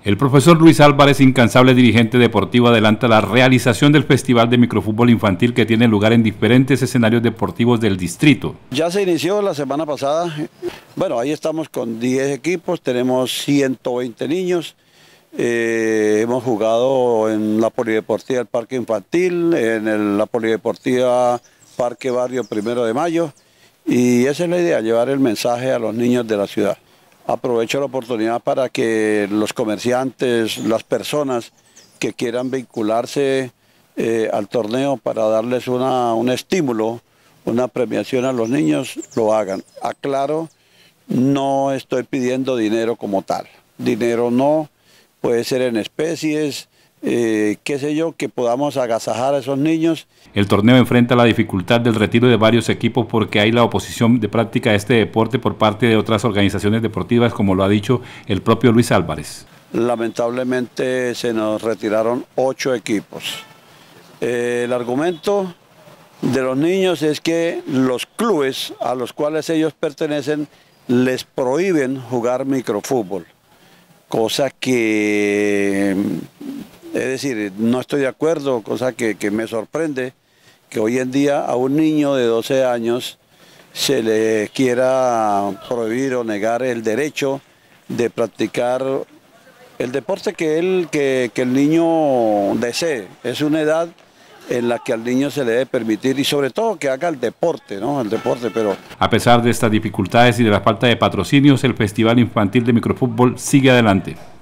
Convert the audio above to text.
El profesor Luis Álvarez, incansable dirigente deportivo, adelanta la realización del Festival de Microfútbol Infantil que tiene lugar en diferentes escenarios deportivos del distrito. Ya se inició la semana pasada. Bueno, ahí estamos con 10 equipos, tenemos 120 niños. Hemos jugado en la Polideportiva del Parque Infantil, en la Polideportiva Parque Barrio 1 de Mayo. Y esa es la idea, llevar el mensaje a los niños de la ciudad. Aprovecho la oportunidad para que los comerciantes, las personas que quieran vincularse al torneo para darles un estímulo, una premiación a los niños, lo hagan. Aclaro, no estoy pidiendo dinero como tal. Dinero no, puede ser en especies, qué sé yo, que podamos agasajar a esos niños. El torneo enfrenta la dificultad del retiro de varios equipos porque hay la oposición de práctica de este deporte por parte de otras organizaciones deportivas, como lo ha dicho el propio Luis Álvarez. Lamentablemente se nos retiraron 8 equipos. El argumento de los niños es que los clubes a los cuales ellos pertenecen les prohíben jugar microfútbol, cosa que, es decir, no estoy de acuerdo, cosa que me sorprende que hoy en día a un niño de 12 años se le quiera prohibir o negar el derecho de practicar el deporte que el niño desee. Es una edad en la que al niño se le debe permitir y sobre todo que haga el deporte, ¿no? El deporte, pero... A pesar de estas dificultades y de la falta de patrocinios, el Festival Infantil de Microfútbol sigue adelante.